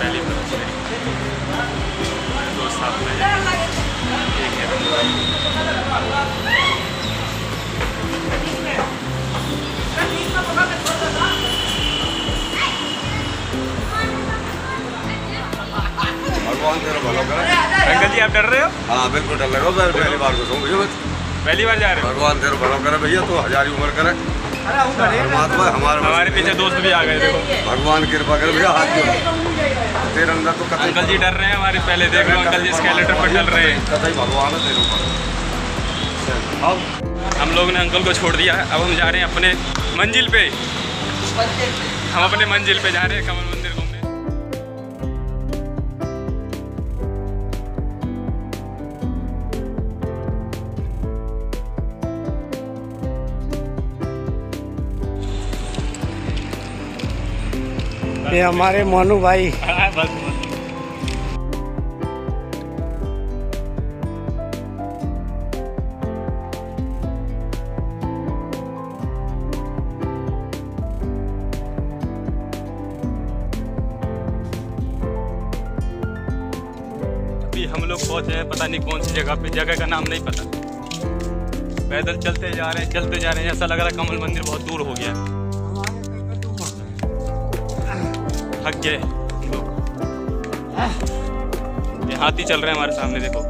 पहली बार दोस्त साथ में एक है। भगवान तेरा भला करे। अंकल जी आप डर रहे हो? हाँ बिल्कुल डर लगा। मैं पहली बार घुसूँ, पहली बार जा रहे हो? भगवान तेरा भला करे भैया, तो हजारी उम्र करे। परमात्मा हमारे पीछे दोस्त भी आ गए, देखो भगवान कृपा करे भैया। हाथ तेरे अंदर तो कतई अंकल जी डर रहे हैं हमारे, पहले देख लो अंकल जी स्केलेटर पर चल रहे हैं। कतई भगवान है तेरे ऊपर। अब हम लोग ने अंकल को छोड़ दिया है, अब हम जा रहे हैं अपने मंजिल पे। हम अपने मंजिल पे जा रहे हैं, कमल मंदिर घूमने। ये हमारे मोनू भाई। बस अभी हम लोग पहुंचे हैं पता नहीं कौन सी जगह पे, जगह का नाम नहीं पता। पैदल चलते जा रहे हैं, ऐसा लग रहा है कमल मंदिर बहुत दूर हो गया। थक गए लोग। ये हाथी चल रहे हैं हमारे सामने, देखो।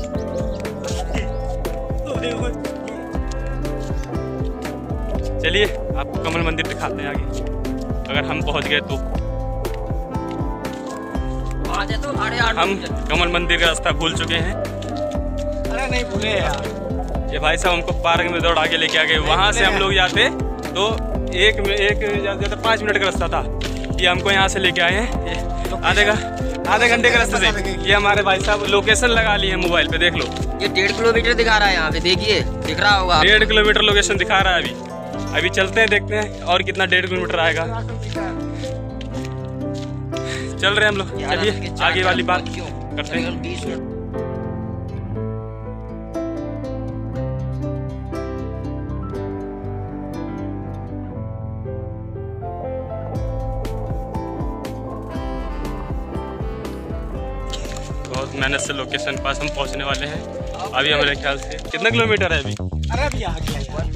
चलिए आपको कमल मंदिर दिखाते हैं आगे, अगर हम पहुंच गए तो। हम कमल मंदिर का रास्ता भूल चुके हैं। अरे नहीं भूले यार। ये भाई साहब हमको पार्क में दौड़ा के लेके आ गए। वहाँ से हम लोग जाते तो एक 5 मिनट का रास्ता था, ये हमको यहाँ से लेके आए हैं आधे घंटे के रास्ते से। ये हमारे भाई साहब लोकेशन लगा लिए हैं मोबाइल पे, देख लो। ये 1.5 किलोमीटर दिखा रहा है यहाँ पे, देखिए दिख रहा होगा। 1.5 किलोमीटर लोकेशन दिखा रहा है। अभी चलते हैं, देखते हैं और कितना 1.5 किलोमीटर आएगा। चल रहे हैं हम लोग, चलिए आगे वाली बात करते हैं। बहुत मेहनत से लोकेशन पास हम पहुंचने वाले हैं। अभी हमारे ख्याल से कितना किलोमीटर है अभी? अरे अभी आ गया यार।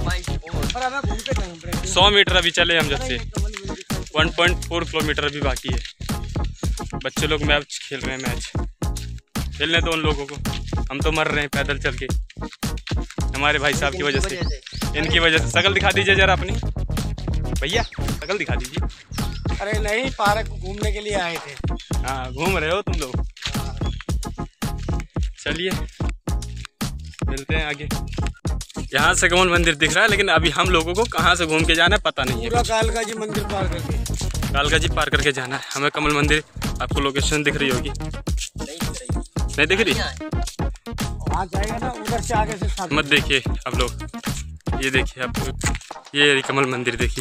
100 मीटर अभी चले हम जब से। 1.4 किलोमीटर अभी बाकी है। बच्चे लोग मैच खेल रहे हैं, मैच खेलने दो उन लोगों को, हम तो मर रहे हैं पैदल चल के हमारे भाई साहब की वजह से, इनकी वजह से। शकल दिखा दीजिए जरा अपनी भैया, शकल दिखा दीजिए। अरे नहीं, पार्क घूमने के लिए आए थे। हाँ घूम रहे हो तुम लोग। चलिए मिलते हैं आगे। यहाँ से कमल मंदिर दिख रहा है, लेकिन अभी हम लोगों को कहाँ से घूम के जाना है पता नहीं है। पूरा कालका जी मंदिर पार करके, कालका जी पार करके जाना है हमें। कमल मंदिर आपको लोकेशन दिख रही होगी, नहीं दिख रही? वहाँ जाएगा ना, उधर से आगे से मत देखिए आप लोग, ये देखिए आप, ये कमल मंदिर देखिए।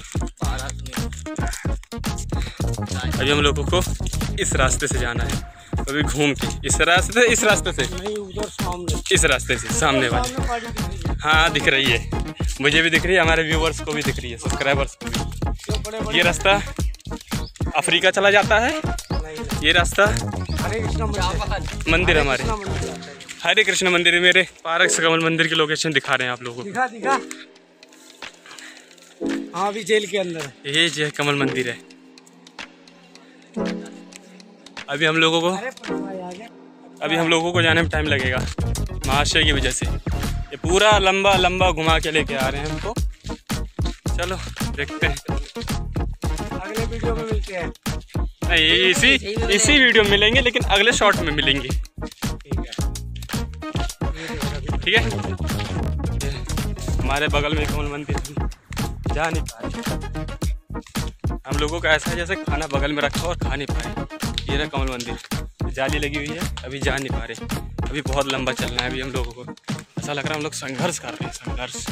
अभी हम लोगों को इस रास्ते से जाना है, अभी घूम के इस रास्ते से नहीं, उधर सामने, इस रास्ते से सामने वाले। हाँ दिख रही है, मुझे भी दिख रही है, हमारे व्यूवर्स को भी दिख रही है, सब्सक्राइबर्स को भी। ये रास्ता अफ्रीका चला जाता है, ये रास्ता हरे कृष्ण मंदिर हमारे हरे कृष्ण मंदिर। मेरे पार्क से कमल मंदिर की लोकेशन दिखा रहे हैं आप लोगों को। दिखा। हाँ अभी जेल के अंदर है। ये जो है कमल मंदिर है। अभी हम लोगों को जाने में टाइम लगेगा महाशय की वजह से। ये पूरा लंबा घुमा के लेके आ रहे हैं हमको। चलो देखते हैं, अगले वीडियो में मिलते हैं। नहीं इसी वीडियो में मिलेंगे, लेकिन अगले शॉर्ट में मिलेंगे। ठीक है। हमारे बगल में कमल मंदिर, जा नहीं पा रहे हम लोगों का। ऐसा है जैसे खाना बगल में रखा और खा नहीं पाए। ये रहा कमल मंदिर, जाली लगी हुई है, अभी जा नहीं पा रहे। अभी बहुत लंबा चलना है अभी हम लोगों को। ऐसा लग रहा है हम लोग संघर्ष कर रहे हैं, संघर्ष।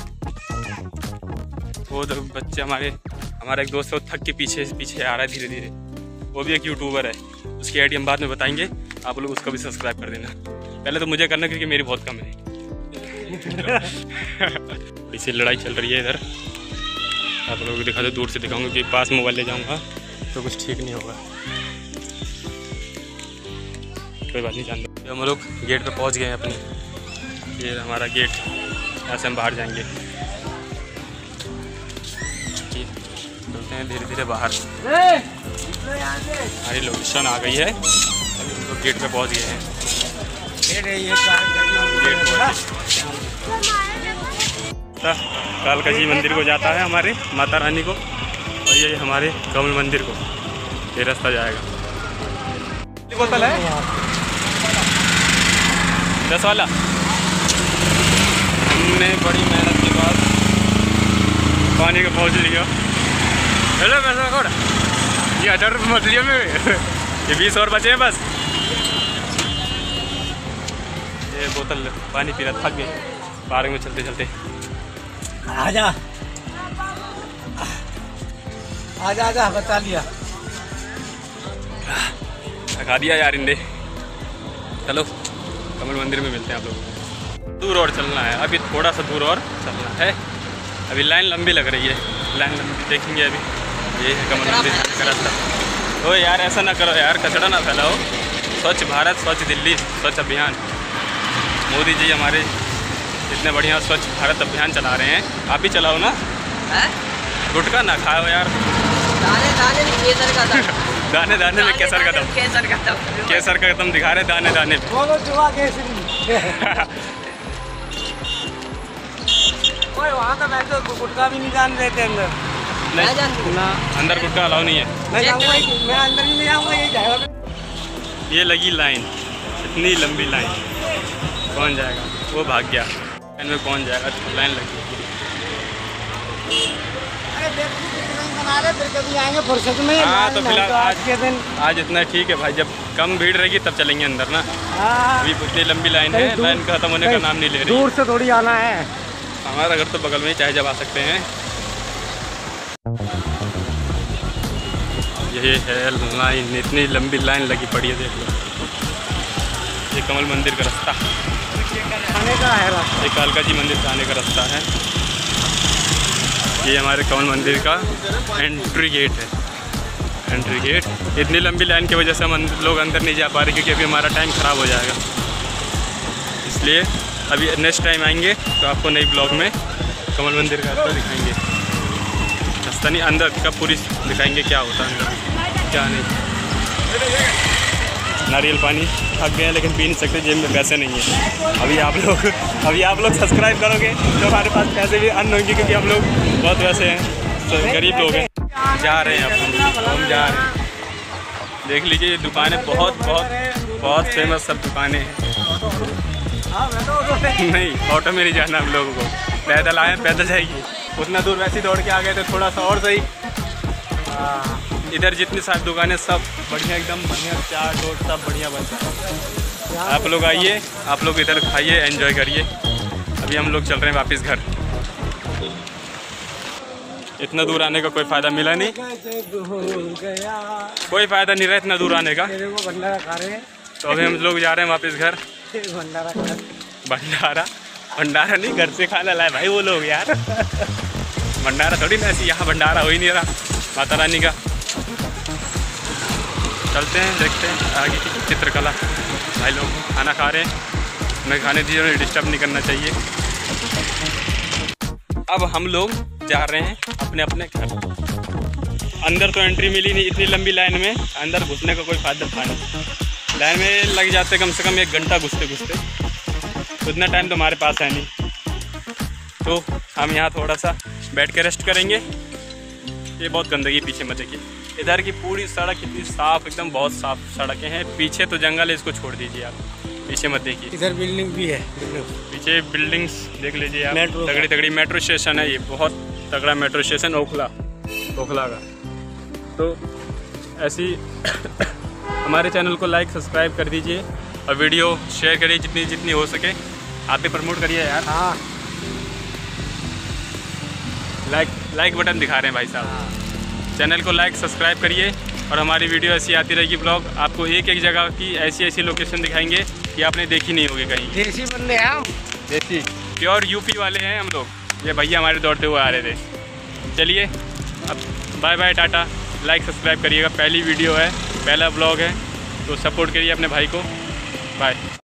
वो बच्चे हमारा एक दोस्त है, वो थक के पीछे आ रहा है धीरे धीरे। वो भी एक यूट्यूबर है, उसकी आईडी हम बाद में बताएंगे, आप लोग उसको भी सब्सक्राइब कर देना। पहले तो मुझे करना, क्योंकि मेरी बहुत कम है। इसी लड़ाई चल रही है इधर, आप लोगों को दिखा दो, दूर से दिखाऊंगा, क्योंकि पास मोबाइल ले जाऊंगा तो कुछ ठीक नहीं होगा। कोई बात नहीं जान दो। हम लोग गेट पे पहुंच गए हैं अपने। ये हमारा गेट, यहाँ से हम बाहर जाएंगे। चलते हैं धीरे धीरे बाहर। हमारी लोकेशन आ गई है, अभी हम लोग गेट पे पहुंच गए हैं। गेट कालका जी मंदिर को जाता है हमारे माता रानी को, और ये हमारे कमल मंदिर को ये रास्ता जाएगा। बोतल है 10 वाला। हमने बड़ी मेहनत के बाद पानी को पहुँच लिया। हेलो पैसा कौन ये 1000 रुपये मछलियों में ये 20 और बचे हैं बस। ये बोतल पानी पी रहा, थक गए पार्क में चलते चलते। आजा आजा आजा, बता लिया, थका दिया यार इनने। चलो कमल मंदिर में मिलते हैं आप लोगों को। दूर और चलना है, अभी थोड़ा सा दूर और चलना है। अभी लाइन लंबी लग रही है, लाइन लंबी देखेंगे अभी। ये है कमल मंदिर का रास्ता। ओ यार ऐसा ना करो यार, कचरा ना फैलाओ। स्वच्छ भारत, स्वच्छ दिल्ली, स्वच्छ अभियान। मोदी जी हमारे इतने बढ़िया स्वच्छ भारत अभियान चला रहे हैं, आप भी चलाओ ना। गुटखा ना खाओ यार। दाने दाने में केसर का दम। दाने दाने में केसर का दम। केसर का दम। केसर का दम दिखा रहे दाने दाने पे। बोलो जुआ केसरी। ओए वहाँ का बैठो, गुटखा भी नहीं जान देते अंदर। नहीं ना, अंदर गुटखा अलाउ नहीं है। मैं जाऊँगा, मैं अंदर ही नहीं जाऊँगा, ये जाएगा। ये लगी लाइन, इतनी लंबी लाइन, कौन जाएगा? वो भाग गया। लाइन में कौन जाएगा? लाइन लगी। बना रहे, फिर कभी आएंगे फुर्सत में। हाँ तो फिलहाल आज के दिन आज इतना ठीक है भाई, जब कम भीड़ रहेगी तब चलेंगे अंदर ना। अभी इतनी लंबी लाइन है, लाइन खत्म होने का नाम नहीं ले रही। दूर से थोड़ी आना है। हमारा घर तो बगल में ही, चाहे जब आ सकते हैं। यही है लाइन, इतनी लंबी लाइन लगी पड़ी है, देख लो। ये कमल मंदिर का रास्ता, आने का है रास्ता। ये कालका जी मंदिर का आने का रास्ता है। ये हमारे कमल मंदिर का एंट्री गेट है। एंट्री गेट, इतनी लंबी लाइन की वजह से हम लोग अंदर नहीं जा पा रहे, क्योंकि अभी हमारा टाइम ख़राब हो जाएगा। इसलिए अभी नेक्स्ट टाइम आएंगे तो आपको नई ब्लॉग में कमल मंदिर का रास्ता दिखाएंगे। रास्ता नहीं, अंदर का पूरी दिखाएंगे क्या होता है अंदर क्या नहीं। नारियल पानी थक गए हैं लेकिन पी नहीं सकते, जेब में पैसे नहीं है। अभी आप लोग सब्सक्राइब करोगे तो हमारे पास पैसे भी अर्न होंगे, क्योंकि हम लोग बहुत वैसे हैं, गरीब लोग हैं। जा रहे हैं हम जा रहे हैं। देख लीजिए ये दुकानें बहुत फेमस सब दुकानें हैं। नहीं ऑटो में नहीं जाना हम लोगों को, पैदल आए, पैदल जाएगी। उतना दूर वैसे ही दौड़ के आ गए थे, थोड़ा सा और सही। इधर जितनी सारी दुकानें सब बढ़िया, एकदम बढ़िया, चाट वोट सब बढ़िया बनता है। आप लोग आइए, आप लोग इधर खाइए, एंजॉय करिए। अभी हम लोग चल रहे हैं वापस घर। इतना दूर आने का कोई फ़ायदा मिला नहीं, कोई फ़ायदा नहीं रहा इतना दूर आने का। भंडारा खा रहे हैं, तो अभी हम लोग जा रहे हैं वापस घर। भंडारा नहीं, घर से खाना लाए भाई वो लोग यार। भंडारा थोड़ी ना, ऐसी यहाँ भंडारा हो ही नहीं रहा माता रानी का। चलते हैं, देखते हैं आगे की चित्रकला। भाई लोग खाना खा रहे हैं, उन्हें खाने दीजिए, उन्हें डिस्टर्ब नहीं करना चाहिए। अब हम लोग जा रहे हैं अपने अपने घर। अंदर तो एंट्री मिली नहीं, इतनी लंबी लाइन में अंदर घुसने का कोई फायदा था नहीं। लाइन में लग जाते कम से कम 1 घंटा घुसते घुसते, उतना टाइम तो हमारे पास है नहीं। तो हम यहाँ थोड़ा सा बैठ के रेस्ट करेंगे। ये बहुत गंदगी पीछे मत देखिए, इधर की पूरी सड़क कितनी साफ़, एकदम बहुत साफ़ सड़कें हैं। पीछे तो जंगल है, इसको छोड़ दीजिए आप, पीछे मत देखिए। इधर बिल्डिंग भी है, पीछे बिल्डिंग्स देख लीजिए आप, मेट्रो तगड़ी तगड़ी मेट्रो स्टेशन है। ये बहुत तगड़ा मेट्रो स्टेशन ओखला का। तो ऐसी हमारे चैनल को लाइक सब्सक्राइब कर दीजिए और वीडियो शेयर करिए जितनी जितनी हो सके। आप भी प्रमोट करिए यार। हाँ, लाइक बटन दिखा रहे हैं भाई साहब। चैनल को लाइक सब्सक्राइब करिए और हमारी वीडियो ऐसी आती रहेगी। ब्लॉग आपको एक एक जगह की ऐसी लोकेशन दिखाएंगे कि आपने देखी नहीं होगी कहीं। देसी बंदे हैं हम, देसी प्योर यूपी वाले हैं हम लोग। ये भैया हमारे दौड़ते हुए आ रहे थे। चलिए अब bye bye, tata. Like subscribe करिएगा, पहली वीडियो है, पहला ब्लॉग है, तो सपोर्ट करिए अपने भाई को। बाय।